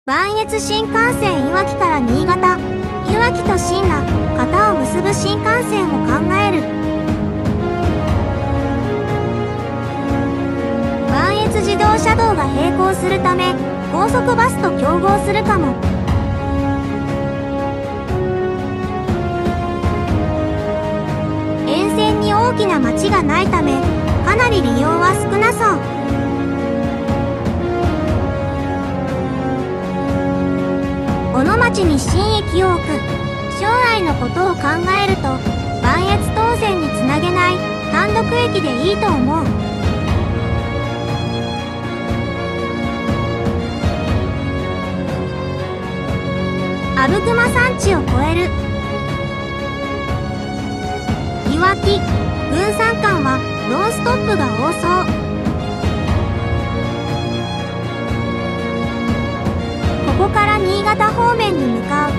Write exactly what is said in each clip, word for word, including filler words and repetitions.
磐越新幹線いわきから新潟、いわきと新羅、潟を結ぶ新幹線を考える。磐越自動車道が並行するため、高速バスと競合するかも。沿線に大きな町がないため、かなり利用は少なそう。この町に新駅を置く。将来のことを考えると、磐越東線につなげない単独駅でいいと思う。阿武隈山地を越える。いわき、郡山間はノンストップが多そう。ここから新潟方面に向かう。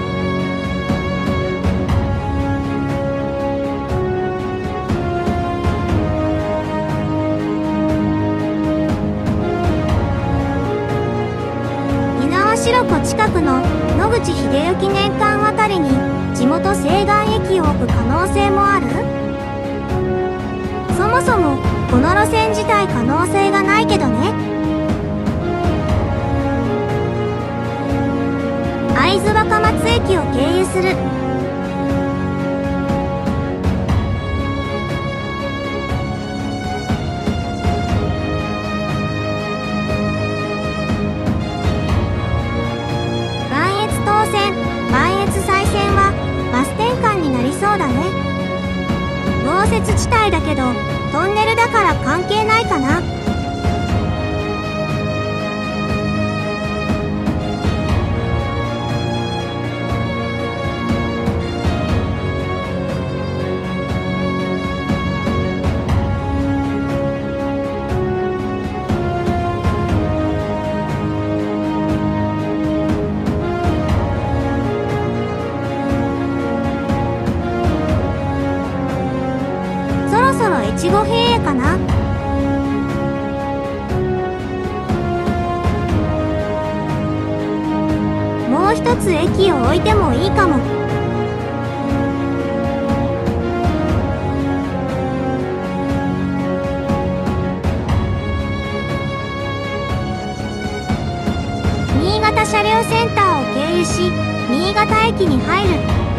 猪苗代湖近くの野口英世記念館あたりに地元西岸駅を置く可能性もある？そもそもこの路線自体可能性がないけどね。会津若松駅を経由する。磐越東線、磐越西線はバス転換になりそうだね。豪雪地帯だけどトンネルだから関係ないかな。越後平野かな。もう一つ駅を置いてもいいかも。新潟車両センターを経由し、新潟駅に入る。